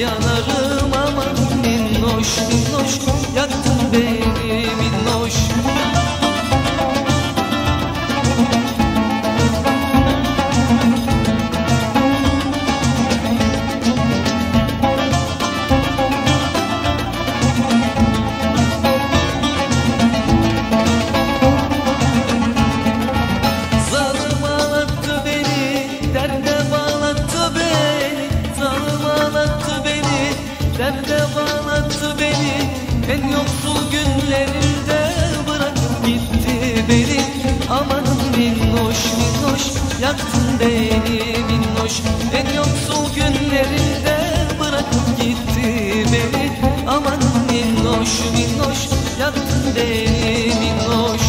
yanarım aman minnoş minnoş, yaktın beni minnoş. Derde bağlattı beni, en yoksul günlerinde bırakıp gitti beni. Amanın minnoş minnoş, yaktın beni minnoş. En yoksul günlerinde bırakıp gitti beni. Amanın minnoş minnoş, yaktın beni minnoş.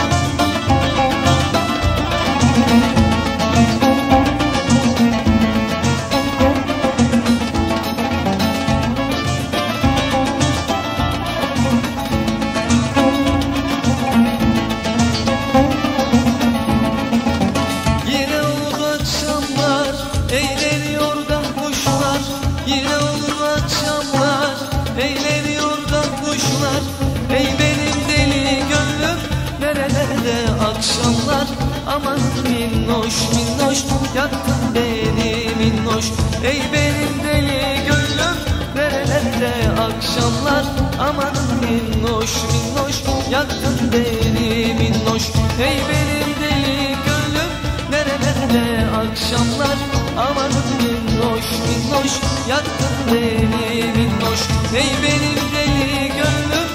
Eğleniyor da kuşlar, yine olur akşamlar. Eğleniyor da kuşlar, ey benim deli gönlüm, nerelerde akşamlar. Aman minnoş minnoş, yaktın beni minnoş. Ey benim deli gönlüm, nerelerde akşamlar. Aman minnoş minnoş, yaktın beni minnoş. Ey benim deli gönlüm, nerelerde akşamlar. Aman minnoş minnoş, yaktın beni minnoş. Ey benim deli gönlüm,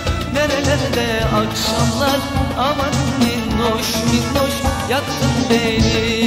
nerelerde akşamlar. Aman minnoş minnoş, yaktın beni.